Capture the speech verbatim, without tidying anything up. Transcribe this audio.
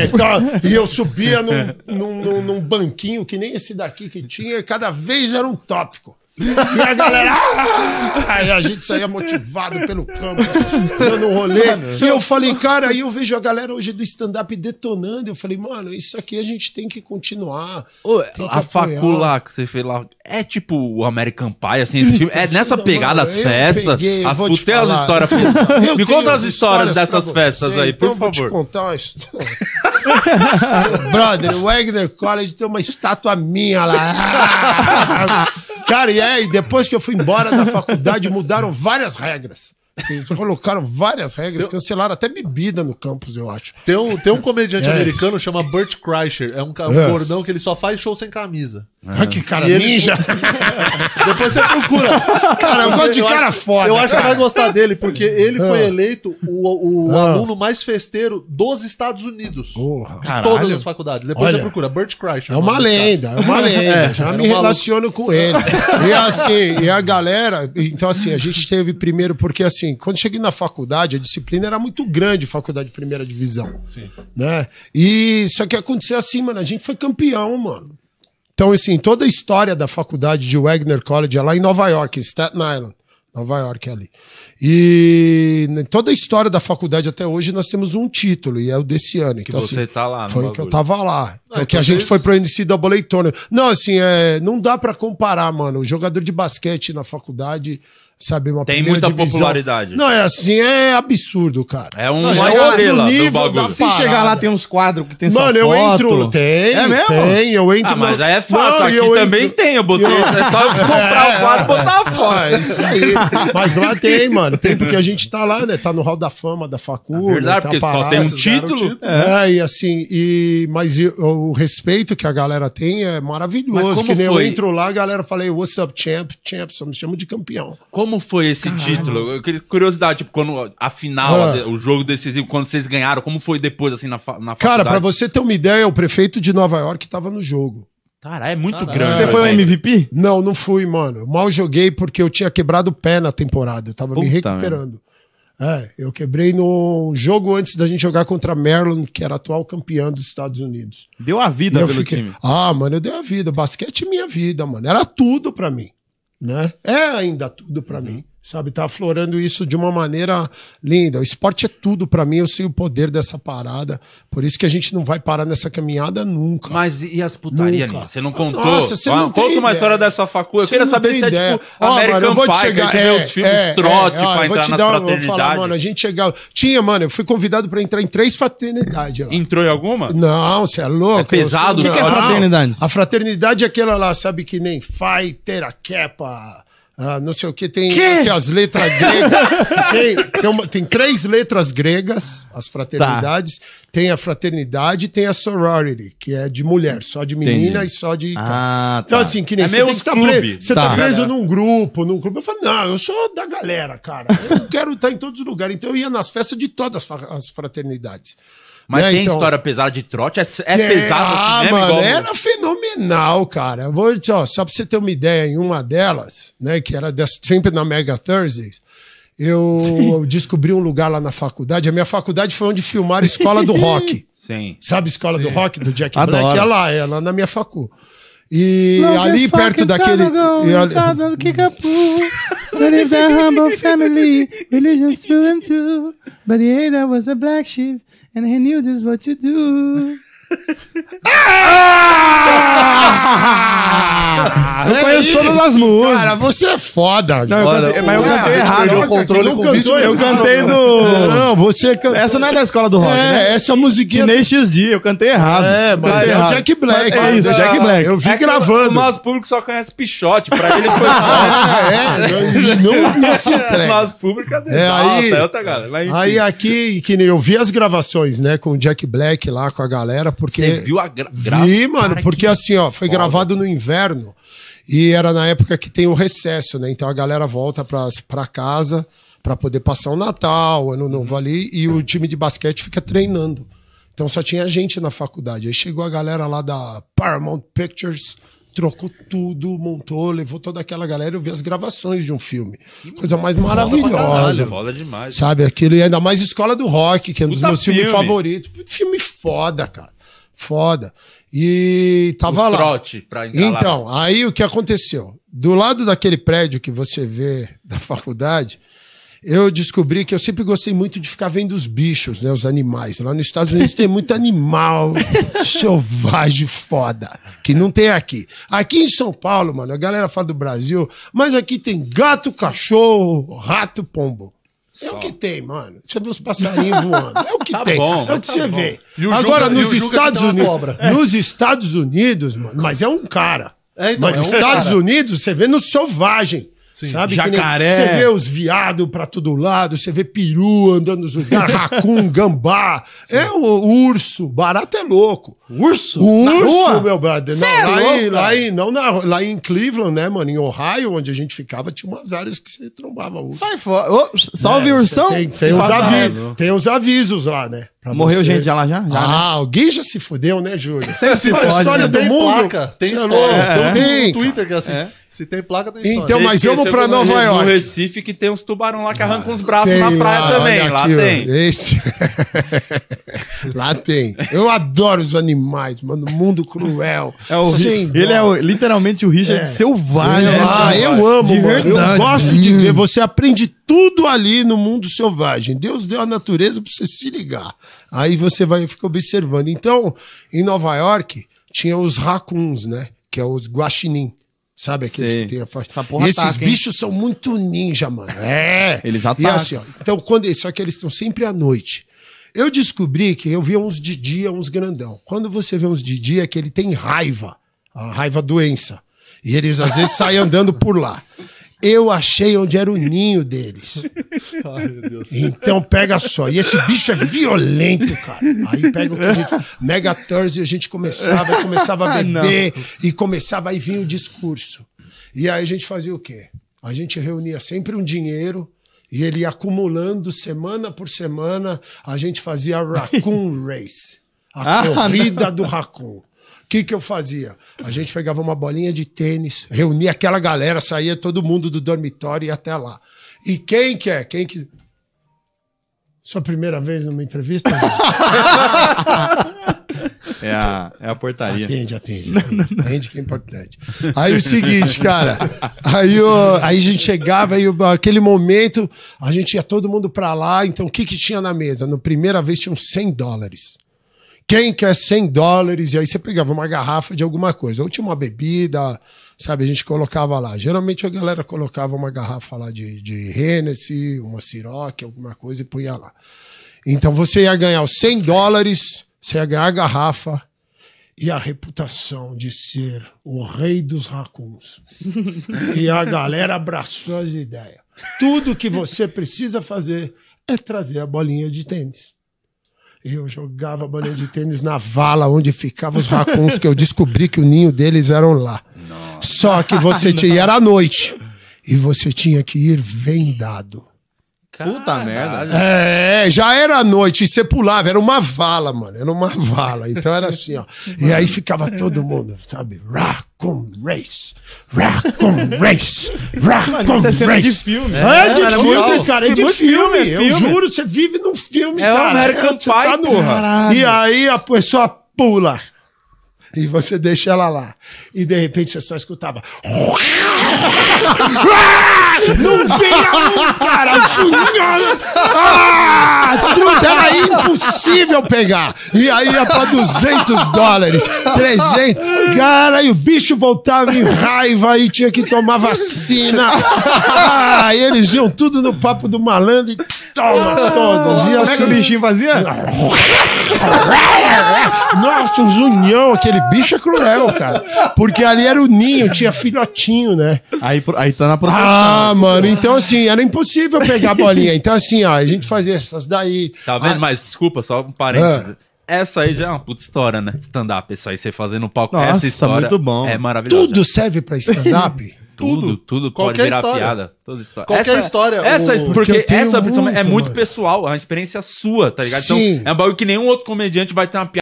então, e eu subia num, num, num, num banquinho que nem esse daqui que tinha, e cada vez era um tópico. E a galera, ah! E a gente saía motivado pelo campo, dando um rolê. E eu falei, cara, aí eu vejo a galera hoje do stand-up detonando. Eu falei, mano, isso aqui a gente tem que continuar. Ô, tem que a apoiar. facu lá que você fez lá, é tipo o American Pie, assim, esse filme, é nessa Não, pegada mano, as eu festas, peguei, as vou te tem as falar. histórias. Eu Me tenho conta as as histórias histórias dessas pra festas você, aí, então por eu vou te favor. contar uma história. Brother, o Wagner College tem uma estátua minha lá. Cara, e aí, depois que eu fui embora da faculdade, mudaram várias regras. Assim, colocaram várias regras, cancelaram até bebida no campus, eu acho. Tem um, tem um comediante É. americano chama Burt Kreischer. É um, ca- um É. gordão que ele só faz show sem camisa. Olha que cara E ele- ninja. Depois você procura. Cara, eu gosto de cara acho- foda, Eu acho que você cara. vai gostar dele, porque ele foi Ah. eleito o, o Ah. aluno mais festeiro dos Estados Unidos. Porra. De Caralho. todas as faculdades. Depois Olha, você procura. Burt Kreischer. É uma o nome desse lenda, é uma lenda. Já era me um maluco. relaciono com ele. E assim, e a galera. Então, assim, a gente teve primeiro, porque assim, quando cheguei na faculdade, a disciplina era muito grande, faculdade de primeira divisão. Sim. Né? E só que aconteceu assim, mano, a gente foi campeão, mano. Então, assim, toda a história da faculdade de Wagner College é lá em Nova York, em Staten Island. Nova York ali. E toda a história da faculdade até hoje nós temos um título, e é o desse ano. Que então, você assim, tá lá no foi que eu bagulho. tava lá. Então, Ah, que a então gente vocês- foi pro N C A A Tournament. Não, assim, é, não dá pra comparar, mano. O jogador de basquete na faculdade, sabe, uma Tem primeira muita divisão. popularidade. Não, é assim, é absurdo, cara. É um- Não, uma é outro estrela do nível bagulho. da Se chegar lá, parada. tem uns quadros que tem sua Mano, eu foto. entro. Tem, É mesmo? tem. Eu entro Ah, mas na- aí é fácil, Não, aqui eu também entro- tem, eu botei, eu- é só comprar o quadro e botar a foto. Ah, é isso aí. Mas lá tem, mano. Tem porque a gente tá lá, né? Tá no Hall da Fama da Facu. É verdade, né? porque tá só parada, tem um esses caras, título. É, e assim, e, mas e, o respeito que a galera tem é Mas maravilhoso. como Que nem foi? eu entro lá, a galera fala, what's up, champ? Champ, só me chama de campeão. Como foi esse título? Eu queria curiosidade, tipo, quando a final, Ah. a de- o jogo decisivo, quando vocês ganharam, como foi depois, assim, na, fa na Cara, pra faculdade? você ter uma ideia, o prefeito de Nova York tava no jogo. Cara, é muito Caralho. grande. Você foi o velho. M V P? Não, não fui, mano. Eu mal joguei porque eu tinha quebrado o pé na temporada. Eu tava me Puta recuperando. É, eu quebrei no jogo antes da gente jogar contra Maryland, que era atual campeã dos Estados Unidos. Deu a E vida eu pelo fiquei, time. ah, mano, eu dei a vida. Basquete é minha vida, mano. Era tudo pra mim, né? É ainda tudo pra mim, sabe? Tá aflorando isso de uma maneira linda. O esporte é tudo pra mim. Eu sei o poder dessa parada. Por isso que a gente não vai parar nessa caminhada nunca. Mas e as putarias, Nunca. Nini? Você não contou? Nossa, você não Ah, tem Conta uma ideia. história dessa facu. Eu Você queria não saber tem se é ideia. tipo Ó, mano, American eu vou te Pie, chegar- que a gente vê é, os filmes é, trote é, ó, pra eu vou entrar te na dar, eu vou fraternidade. falar, mano, a gente chegava... Tinha, mano, eu fui convidado pra entrar em três fraternidades lá. Entrou em alguma? Não, você é louco. É pesado? Eu sou- O que que é Não, fraternidade? A fraternidade é aquela lá, sabe, que nem Phi, Theta, Kappa, ah, não sei o que, tem, tem as letras gregas. tem, tem, uma- tem três letras gregas, as fraternidades. Tem a fraternidade e tem a sorority, que é de mulher, só de menina Entendi. e só de... Ah, Então, tá. assim, que nem É você meio tem que estar clube. preso. Você tá, Tá. preso num grupo, num clube. Eu falei, não, eu sou da galera, cara. Eu quero estar em todos os lugares. Então eu ia nas festas de todas as fa- as fraternidades. Mas Né, tem então- história pesada de trote? É, é É, pesado ah, assim mesmo? mano, igual- era fenomenal, cara. Eu vou, ó, só pra você ter uma ideia, em uma delas, né, que era des- sempre na Mega Thursdays, eu descobri um lugar lá na faculdade. A minha faculdade foi onde filmaram a Escola do Rock. Sim. Sabe a Escola do Rock do Jack Adoro. Black? É lá, é lá na minha facu. E ali perto daquele... e ali- Live the humble family, religions through and through. But the Ada was a black sheep, and he knew just what to do. Ah, Eu é conheço isso. todas as músicas. Cara, você é foda. Não, eu Olha, cantei- mas eu o- cantei Ah, errado. perdeu o controle não com o cantou vídeo. Eu errado. cantei do... Não, você cantou. Essa não é da escola do rock, É, né? essa musiquinha... Tenacious X D, eu cantei errado. É, mas Cantei é o errado. Jack Black. É isso, Mas, Jack ah, Black. Eu vi É que gravando. O nosso público só conhece Pichote. Pra ele foi É, é, não, não se O entrega. nosso público é É, aí- é outra galera. Mas, enfim. Aí aqui, que nem eu vi as gravações, né, com o Jack Black lá, com a galera, porque... Você viu a gra gra- Vi, mano, Cara, porque que assim, ó, foi foda. gravado no inverno e era na época que tem o recesso, né? Então a galera volta pra, pra casa pra poder passar o Natal, Ano Novo ali, e o time de basquete fica treinando. Então só tinha gente na faculdade. Aí chegou a galera lá da Paramount Pictures, trocou tudo, montou, levou toda aquela galera. Eu vi as gravações de um filme. Coisa mais maravilhosa. Foda demais. Sabe, aquilo, e ainda mais Escola do Rock, que é um dos Puta meus filmes filme. favoritos. Filme foda, cara. Foda. E tava Os lá. trote pra entrar lá. Então, aí o que aconteceu? Do lado daquele prédio que você vê da faculdade, eu descobri que eu sempre gostei muito de ficar vendo os bichos, né? Os animais. Lá nos Estados Unidos tem muito animal selvagem foda, que não tem aqui. Aqui em São Paulo, mano, a galera fala do Brasil, mas aqui tem gato, cachorro, rato, pombo. É o que tem, mano. Você vê os passarinhos voando. É o que Tá tem. bom, é o mas que tá você bom. vê. E o Agora, Juca- nos e o Juca que Estados tem uma Unidos. cobra. Nos Estados Unidos, mano, mas é um cara. É, então, mas é nos um Estados cara. Unidos, você vê no selvagem. Sabe? Que nem- Jacaré. Você vê os viados pra todo lado, você vê peru andando nos lugares, racun, gambá. É o, o urso. Barato é louco. Urso? O Na urso, rua? meu brother. Cê Não, é lá, louco, em, lá, cara. em, não na, lá em Cleveland, né, mano? Em Ohio, onde a gente ficava, tinha umas áreas que você trombava urso. Sai fora. Ô, salve, É, ursão. Tem, tem, uns Passa avi- reto. tem uns avisos lá, né? Pra Morreu você. gente já lá já? Já, né? Ah, alguém já se fudeu, né, Júlio? Sempre se A fode, história né? do Tem mundo. placa, tem Cê é história. louco, Tem um tem, no Twitter que é assim, É. se tem placa, tem história. Então, mas Você vamos pra esqueceu Nova no- York. No Recife que tem uns tubarão lá que arrancam os braços Tem na praia lá, também. olha Lá aqui, ó. tem. Esse... lá tem. Eu adoro os animais, mano. Mundo cruel. É o, Sem ele dó. é o- literalmente o Richard É. selvagem. Ah, né? eu amo, De mano. Eu verdade. gosto de ver. Você aprende tudo ali no mundo selvagem. Deus deu a natureza pra você se ligar. Aí você vai ficar observando. Então, em Nova York, tinha os racuns, né? Que é os guaxinim. Sabe aqueles Sei. que tem a faixa? Essa porra E esses ataca, hein? bichos são muito ninja, mano. É. Eles E atacam. assim, ó. Então, quando, só que eles estão sempre à noite. Eu descobri que eu via uns de dia, uns grandão. Quando você vê uns de dia, é que ele tem raiva. A raiva doença. E eles às vezes saem andando por lá. Eu achei onde era o ninho deles. Ai, meu Deus. Então pega só. E esse bicho é violento, cara. Aí pega o que a gente. Mega Thursday, a gente começava, e começava a Ah, beber e começava aí vir o discurso. E aí a gente fazia o quê? A gente reunia sempre um dinheiro e ele ia acumulando semana por semana. A gente fazia a Raccoon Race. A Ah, corrida do Raccoon. O que, que eu fazia? A gente pegava uma bolinha de tênis, reunia aquela galera, saía todo mundo do dormitório e ia até lá. E quem quer? Quem que... Sua primeira vez numa entrevista? É a, é a portaria. Atende, atende. Atende, atende que é importante. Aí o seguinte, cara. Aí, o- aí a gente chegava e o- aquele momento, a gente ia todo mundo pra lá. Então o que, que tinha na mesa? Na primeira vez tinham cem dólares. Quem quer cem dólares? E aí você pegava uma garrafa de alguma coisa. Ou tinha uma bebida, sabe? A gente colocava lá. Geralmente a galera colocava uma garrafa lá de, de Hennessy, uma Ciroc, alguma coisa e punha lá. Então você ia ganhar os cem dólares, você ia ganhar a garrafa e a reputação de ser o rei dos racuns. E a galera abraçou as ideias. Tudo que você precisa fazer é trazer a bolinha de tênis. Eu jogava a bolinha de tênis na vala onde ficavam os racuns, que eu descobri que o ninho deles eram lá. Só que você tinha... E era à noite. E você tinha que ir vendado. Puta merda. É, já era à noite e você pulava, era uma vala, mano, era uma vala. Então era assim, ó. E aí ficava todo mundo, sabe? Raccoon Race, Raccoon Race, Raccoon Isso é cena Race. de filme. É, é de É, filme, muito- cara, é de muito filme. filme, é Eu filme. juro, você vive num filme, É o cara. American Você tá Pie, no- porra. E aí a pessoa pula. E você deixa ela lá. E de repente você só escutava. Não vinha um, cara! Senhora! Ah! Truta, era impossível pegar! E aí ia pra duzentos dólares, trezentos. Cara, e o bicho voltava em raiva e tinha que tomar vacina. Ah, e eles iam tudo no papo do malandro e toma todos. E Como é que o assim, bichinho fazia? nossa, um zunhão, aquele bicho é cruel, cara. Porque ali era o ninho, tinha filhotinho, né? Aí, aí tá na proporção. Ah, mano, então assim, era impossível pegar a bolinha. Então assim, ó, a gente fazia essas daí. Tá vendo? Ah, Mas, desculpa, só um parênteses. Essa aí já é uma puta história, né? Stand-up, isso aí, você fazendo no palco. Nossa, Essa história muito bom. é maravilhosa. Tudo serve pra stand-up? Tudo, tudo pode Qualquer virar história. piada. Toda história. Qualquer história, Essa, o- porque, Porque eu tenho essa principalmente, é muito, muito mano. pessoal, é uma experiência sua, tá ligado? Sim. Então, é um bagulho que nenhum outro comediante vai ter uma piada.